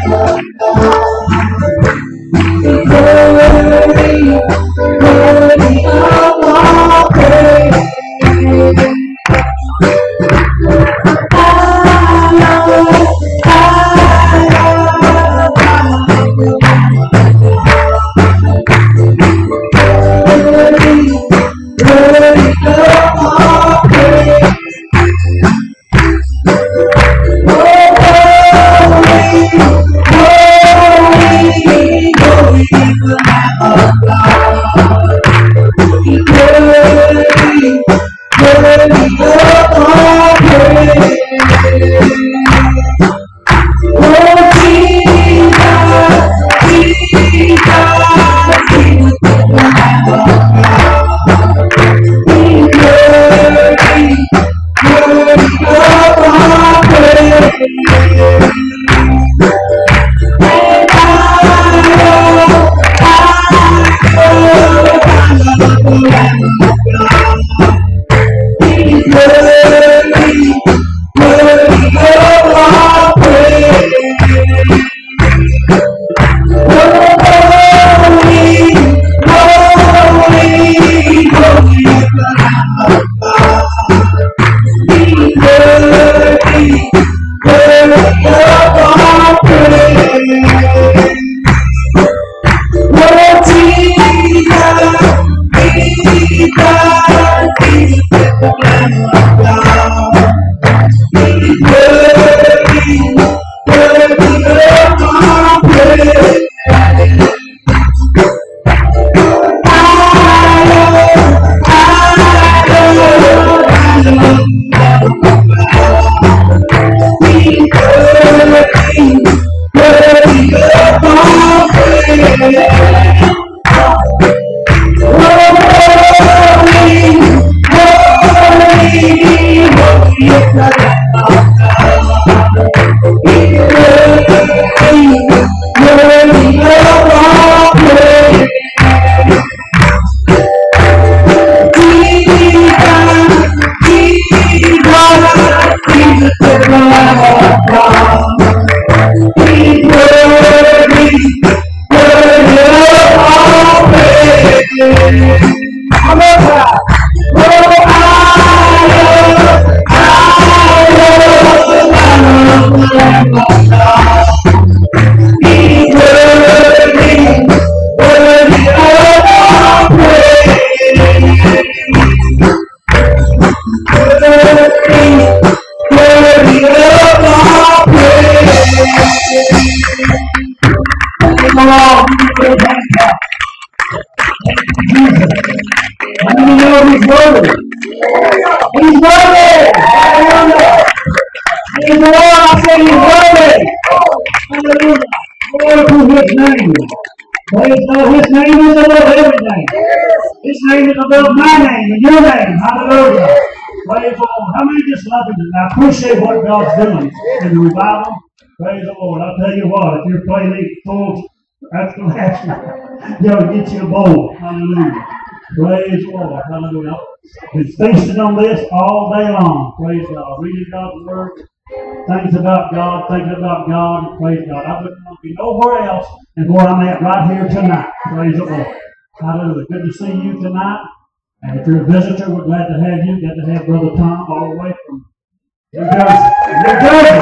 I appreciate what God's doing in the revival. Praise the Lord. I'll tell you what, if you're playing these full, that's the last night. They'll get you a bowl. Hallelujah. Praise the Lord. Hallelujah. Been feasting on this all day long. Praise God. Reading God's Word. Things about God. Thinking about God. Praise God. I wouldn't want to be nowhere else than where I'm at right here tonight. Praise the Lord. Hallelujah. Good to see you tonight. And if you're a visitor, we're glad to have you. Glad to have Brother Tom all the way from New Jersey. New Jersey.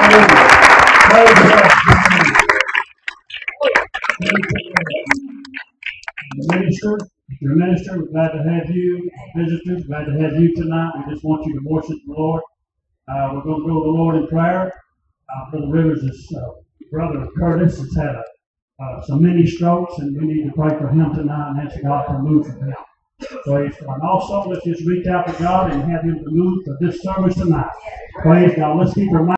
Praise the Lord. Minister, if you're a minister, we're glad to have you. Visitors, glad to have you tonight. We just want you to worship the Lord. We're going to go to the Lord in prayer. Brother Rivers' brother Curtis has had some mini strokes, and we need to pray for him tonight and ask God to move from him. Praise God. And also, let's just reach out to God and have Him to move for this service tonight. Praise God. Let's keep our mind.